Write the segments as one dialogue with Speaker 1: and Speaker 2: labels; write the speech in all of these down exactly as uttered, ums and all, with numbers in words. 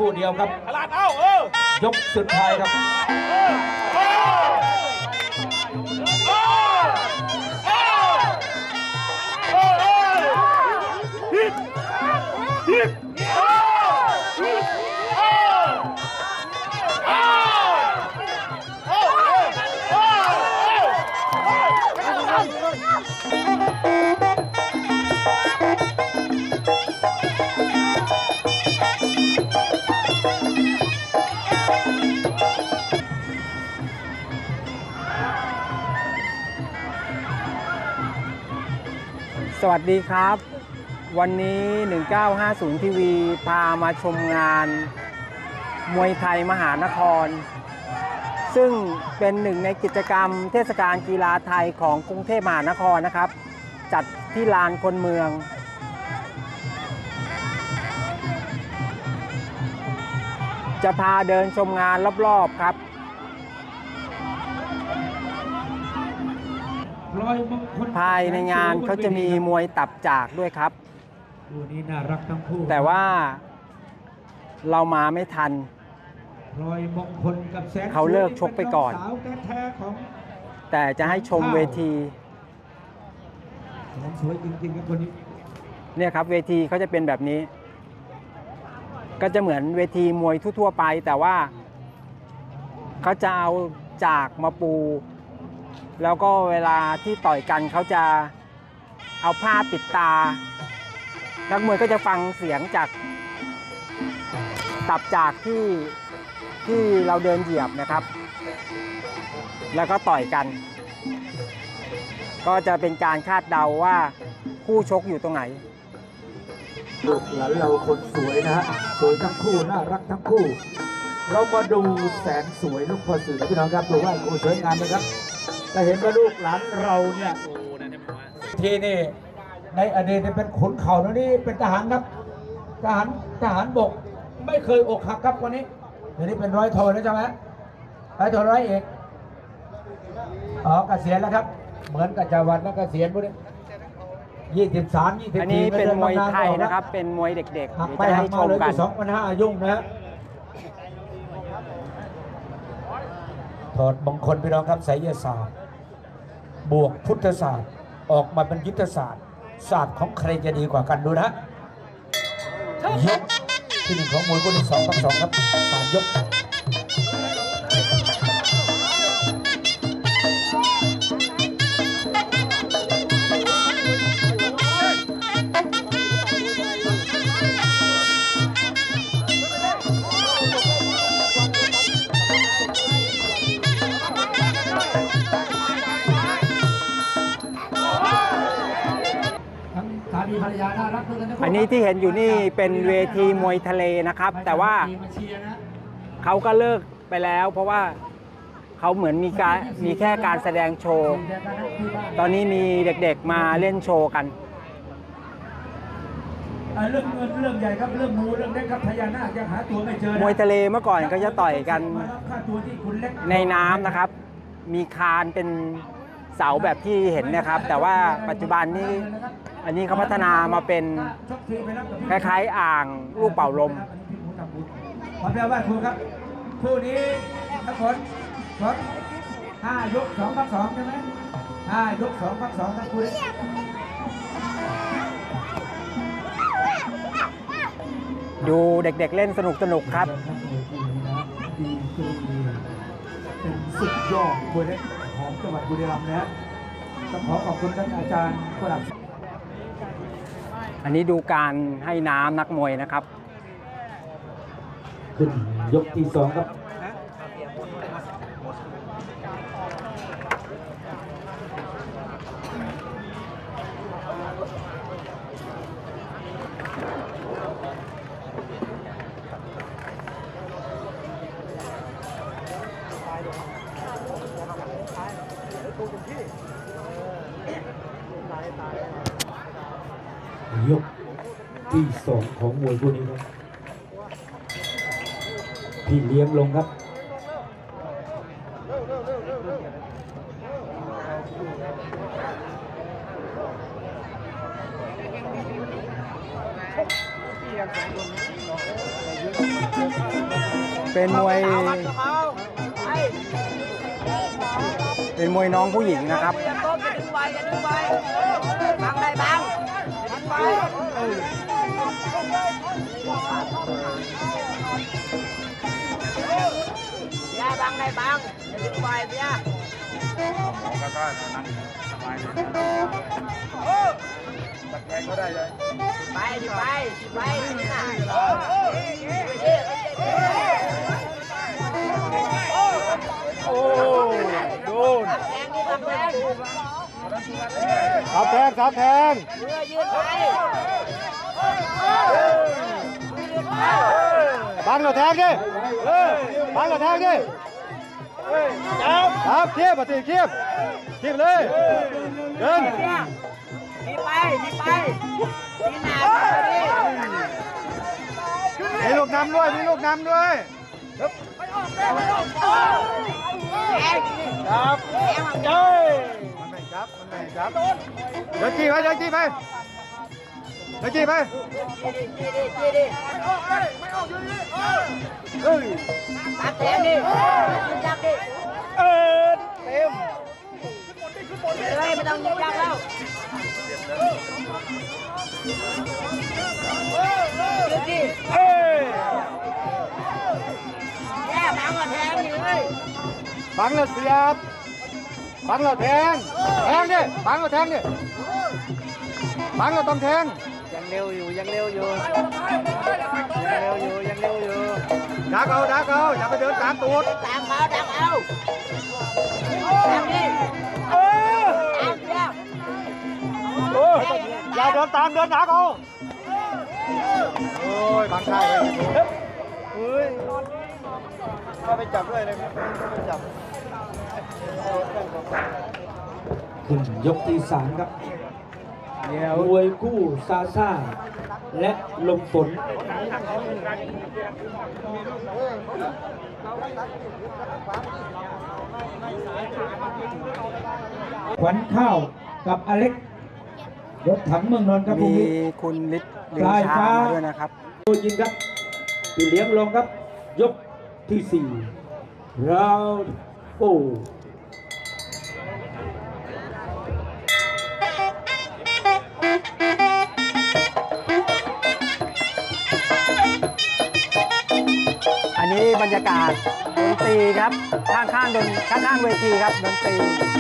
Speaker 1: คู่เดียวครับ
Speaker 2: ตลาดเอาเออย
Speaker 1: กสุดท้ายครับ
Speaker 3: สวัสดีครับวันนี้หนึ่งเก้าห้าศูนย์ทีวีพามาชมงานมวยไทยมหานครซึ่งเป็นหนึ่งในกิจกรรมเทศกาลกีฬาไทยของกรุงเทพมหานครนะครับจัดที่ลานคนเมืองจะพาเดินชมงานรอบๆครับภายในงานเขาจะมีมวยตับจากด้วยครับ
Speaker 1: คู่นี้น่ารักทั้งคู่
Speaker 3: แต่ว่าเรามาไม่ทันเขาเลิกชกไปก่อนแต่จะให้ชมเวที
Speaker 1: สวยจริงๆครับคนนี้
Speaker 3: เนี่ยครับเวทีเขาจะเป็นแบบนี้ก็จะเหมือนเวทีมวยทั่วๆไปแต่ว่าเขาจะเอาจากมาปูแล้วก็เวลาที่ต่อยกันเขาจะเอาผ้าปิดตานักมวยก็จะฟังเสียงจากตับจากที่ที่เราเดินเหยียบนะครับแล้วก็ต่อยกันก็จะเป็นการคาดเดาว่าคู่ชกอยู่ตรงไหน
Speaker 1: ลูกหลานเราคนสวยนะฮะสวยทั้งคู่น่ารักทั้งคู่เรามาดูแสนสวยลูกพ่อสื่อพี่น้องครับดูว่าคู่สวยงามนะครับจะเห็นว่าลูกหลานเราเนี่ยทีนี่ในอดีตเป็นขุนเข่าแล้วนี่เป็นทหารครับทหารทหารบกไม่เคยอกหักครับวันนี้เดี๋ยวนี้เป็นร้อยโทนะใช่ไหมร้อยโทร้อยเอกอ๋อเกษียณแล้วครับเหมือนกับจาวันแล้วเกษียณพวกนี้ยี่สิบสามยี่สิบ
Speaker 3: อันนี้เป็นมวยไทยนะครับเป็นมวยเด็กๆเดี๋ยวจะให้ชมกัน
Speaker 1: สองพันห้ายุ่งนะฮะถอดมงคลพี่น้องครับไสยศาสตร์บวกพุทธศาสตร์ออกมาเป็นยุทธศาสตร์ศาสตร์ของใครจะดีกว่ากันดูนะยกที่หนึ่งของมวยคู่ที่สองกับสองครับสามยก
Speaker 3: อันนี้ที่เห็นอยู่นี่เป็นเวทีมวยทะเลนะครับแต่ว่าเขาก็เลิกไปแล้วเพราะว่าเขาเหมือนมีการมีแค่การแสดงโชว์ตอนนี้มีเด็กๆมาเล่นโชว์กัน
Speaker 1: เรื่องเงินเรื่องใหญ่ครับเรื่องมูเรื่องเล็กครับพญานาคยังหาตัวไม่เจอ
Speaker 3: มวยทะเลเมื่อก่อนก็จะต่อยกันในน้ำนะครับมีคานเป็นเสาแบบที่เห็นนะครับแต่ว่าปัจจุบันนี้อันนี้เขาพัฒนามาเป็นคล้ายๆอ่างลูกเป่าลม
Speaker 1: ขอแปลว่าครูครับคู่นี้ทั้งหมดหมดห้ายกสองพักสองใช่ไหมห้ายกสองพักสองทั้งคู่
Speaker 3: ดูเด็กๆเล่นสนุกสนุกครับ
Speaker 1: เป็นสุดยอดมวยเล็กของจังหวัดบุรีรัมย์นะต้องขอขอบคุณท่านอาจารย์ประหลัด
Speaker 3: อันนี้ดูการให้น้ำนักมวยนะครับ
Speaker 1: ขึ้นยกที่สองครับยกที่สองของมวยคู่นี้ครับพี่เลี้ยงลงครับ
Speaker 3: เเป็นมวยเป็นมวยน้องผู้หญิงนะครับ
Speaker 2: บังได้บังไปเบียบังได้บังดึงไปเบียแล้วก็นั่งสบายเลยตะแคงก็ได้เลยไปดิไปไปโอ้โดนแทงนี่ครับแทง
Speaker 4: ครับแทงครับแทง
Speaker 2: เรือยืนไป
Speaker 4: บังเราแทงดิบังเราแทงดิครับเทียบปฏิเทียบเทียบเลยเดิน
Speaker 2: มีไปมีไปมีหนา
Speaker 4: มีลูกน้ำด้วยมีลูกน้ำด้วยครับเจ้ยมันไม่จับมันไม่จับเดินจี้ไปเดินจี้ไปเดินจี้ไป
Speaker 2: จีดิจีดิไม่ออกเลยไม่ออกอยู่ดิเอ้ยตัดแทงดิยิงยักดิเออเต็มเฮ้ยไม่ต้องยิงยักแล้วยืดดิเอ้ยแย่บังก็แทงอยู่เลย
Speaker 4: บังเราเสียบบังเราแทงแทงดิบังเราแทงดิบังเราต้องแทง
Speaker 2: ยังเร็วอยู่ยังเร็วอยู่ยังเร็วอยู่ยังเร็วอยู่
Speaker 4: ดักเอาดักเอาอย่าไปเดินตามตูด
Speaker 2: ตามเอาดักเอาตามดิเออตามเดียว
Speaker 4: เอออย่าเดินตามเดินดักเอาโอ้ยบังใครเฮ้ยก็ไปจับด้วยเลยครับไปจับ
Speaker 1: ขึ้นยกที่สามครับมวยคู่ซาซ่าและลมฝนขวัญข้าวกับอเล็กรถถังเมืองนนท์ครับ
Speaker 3: มีคุณฤทธิ์ลือชามาด้วยนะครับ
Speaker 1: ตัวยิงครับที่เลี้ยงลงครับยกที่สี่ราวด์โฟร์
Speaker 3: อันนี้บรรยากาศดนตรีครับข้างข้างดนข้างข้างเวทีครับดนตรี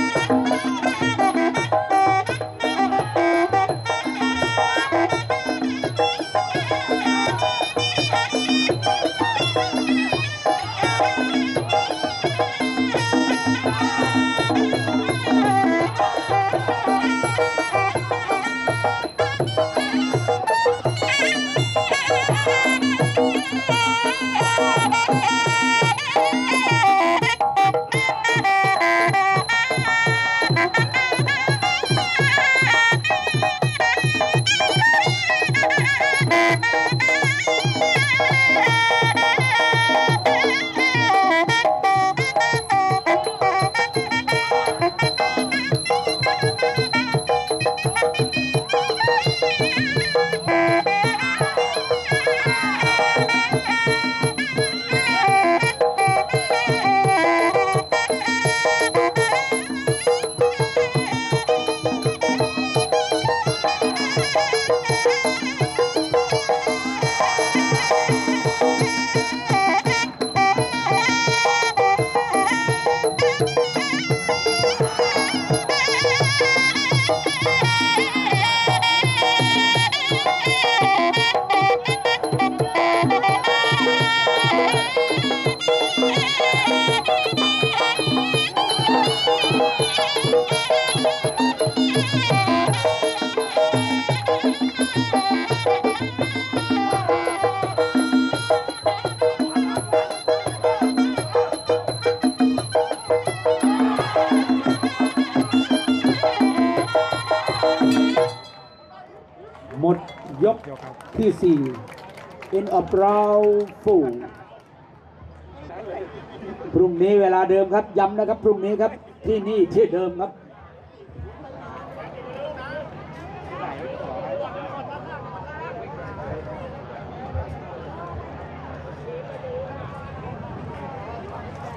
Speaker 1: หมดยกที่สี่ in of round four พรุ่งนี้เวลาเดิมครับย้ำนะครับพรุ่งนี้ครับที่นี่ที่เดิมครับ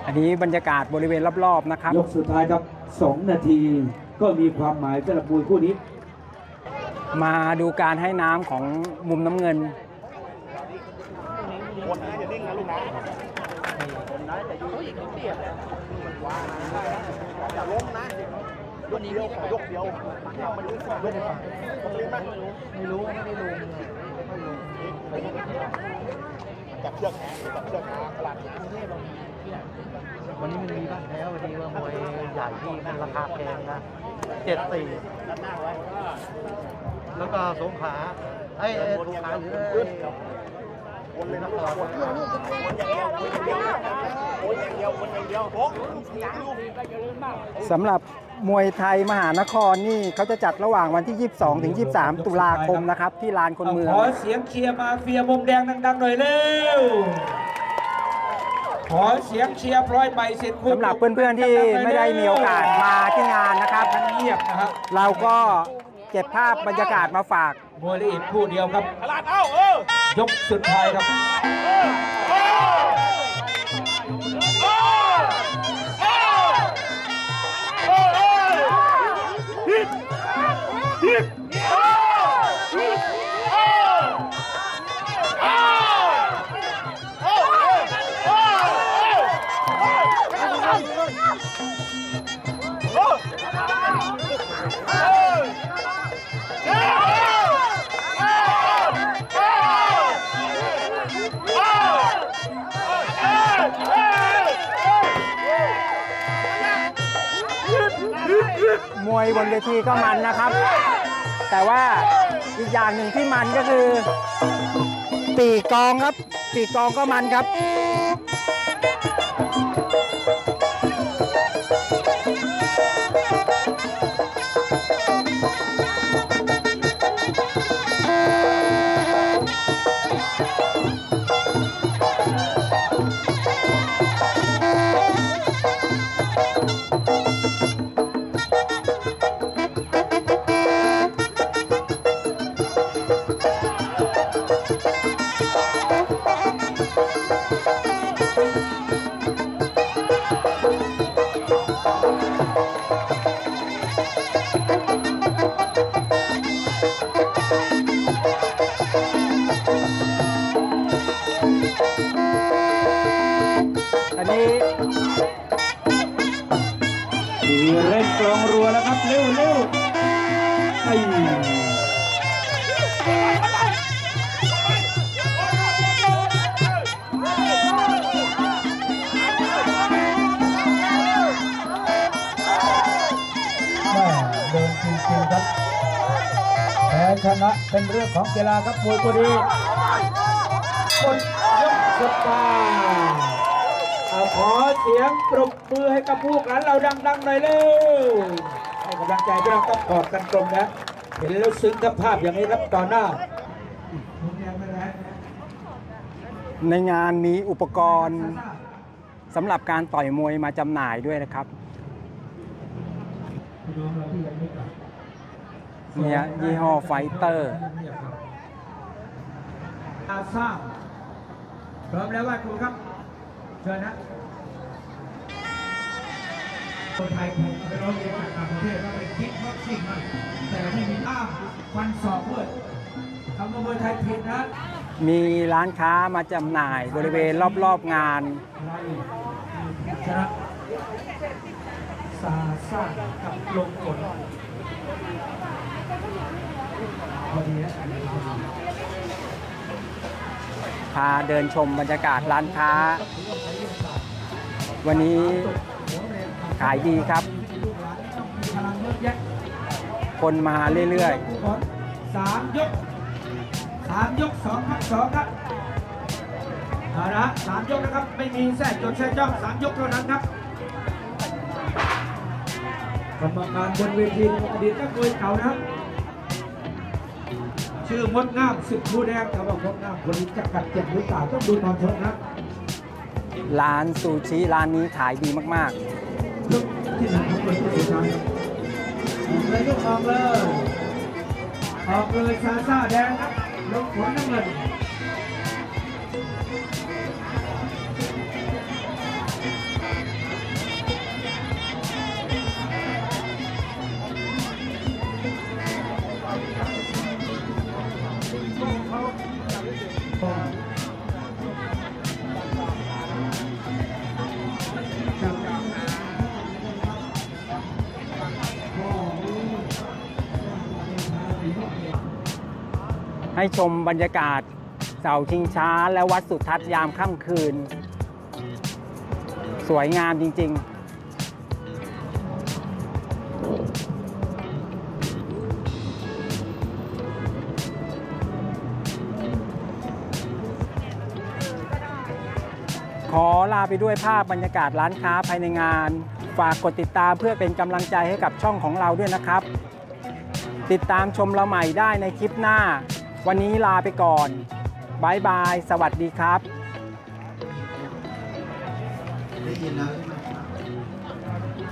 Speaker 3: อันนี้บรรยากาศบริเวณรอบๆนะครับ
Speaker 1: ยกสุดท้ายครับสองนาทีก็มีความหมายสำหรับมวยคู่นี้
Speaker 3: มาดูการให้น้ำของมุมน้ำเงิน
Speaker 4: คนนะอย่าดิ้งนะลูกนะอย่าล้มนะยกเดียวยกเดียวมันรู้สึกยกต้องเล่นไหมไม่รู้ไม่รู้จับเชือกแขนจับเชือกขาตลาด
Speaker 5: วันนี้มันมีบ้างแล้ววันนี้ว่ามวยใหญ่ที่มันราคาแพงนะเจ็ดสี่แล้วก็สงขลาไอ้สงขลาหรือวนเลยนะต่อวนอย่างเดียววนอย่างเดียววนอย่างเดียววนอย่างเดียวโอ้ย
Speaker 3: สำหรับมวยไทยมหานครนี่เขาจะจัดระหว่างวันที่ ยี่สิบสองถึงยี่สิบสาม ตุลาคมนะครับที่ลานคนเมือง
Speaker 1: ขอเสียงเชียร์มาเฟียมุมแดงดังๆหน่อยเร็วขอเสียงเชียร์พลอยใบสิทธิ์
Speaker 3: สำหรับเพื่อนๆที่ไม่ได้มีโอกาสมาที่งานนะครับ
Speaker 1: มันเงียบนะครับ
Speaker 3: เราก็เก็บภาพบรรยากาศมาฝาก
Speaker 1: มวยละเอียดคู่เดียวครับ
Speaker 4: ตลาดเอ้าเออย
Speaker 1: กสุดท้ายครับ
Speaker 3: มวยบนเวทีก็มันนะครับ แต่ว่าอีกอย่างหนึ่งที่มันก็คือปีกกองครับปีกกองก็มันครับ อันนี้
Speaker 1: ทีเร่งกลองรัวแล้วครับเร็วเร็วไอ้เดินจริงๆครับแพ้ชนะเป็นเรื่องของกีฬาครับมวยคู่นี้กดยกสุดท้ายขอเสียงปรบมือให้กับพวกหลานเราดังๆหน่อยเร็วให้กำลังใจพี่น้องต้องกอดกันตรงนะเห็นแล้วซึ้งกับภาพอย่างนี้ครับต่อหน้า
Speaker 3: ในงานมีอุปกรณ์สำหรับการต่อยมวยมาจำหน่ายด้วยนะครับเนี่ยยี่ห้อไฟเตอร์
Speaker 1: อาซ่าพร้อมแล้วว่าครูครับเชิญนะคนไทยผมไปร้องเรียนจากต่างประเทศว่าไปคิดวัคซีนมันแต่ไม่มีอ้ามฟันศอกด้วยทำมวยไทยผิดนะ
Speaker 3: มีร้านค้ามาจำหน่ายบริเวณรอบๆงาน
Speaker 1: ชนะซาซ่ากับลงกลพอดีนะ
Speaker 3: พาเดินชมบรรยากาศร้านค้า วันนี้ขายดีครับ คนมาเรื่อยๆ
Speaker 1: สามยกสามยกสองครับสองครับเอาละสามยกนะครับไม่มีแทรกจดแทรกจ้องสามยกเท่านั้นครับกรรมการบนเวทีอดีตนักมวยเก่านะครับชื่อมดงามสิบผู้แดงเขาบอกมดงามคนนี้จะกัดเจ็บหรือเปล่าต้องดูตอนชกนะ
Speaker 3: ร้านซูชิร้านนี้ขายดีมาก
Speaker 1: ยกที่หนึ่งของคนที่สุดท้ายเลยยกออกเลยออกเลยซาซ่าแดงครับลงขนน้ำเงิน
Speaker 3: ให้ชมบรรยากาศเสาชิงช้าและวัดสุทัศน์ยามค่ำคืน สวยงามจริงๆ ขอลาไปด้วยภาพบรรยากาศร้านค้าภายในงาน ฝากกดติดตามเพื่อเป็นกำลังใจให้กับช่องของเราด้วยนะครับ ติดตามชมเราใหม่ได้ในคลิปหน้า วันนี้ลาไปก่อนบายบาย สวัสดีครับ
Speaker 5: ได้ยินแล้วใช่ไหมครับ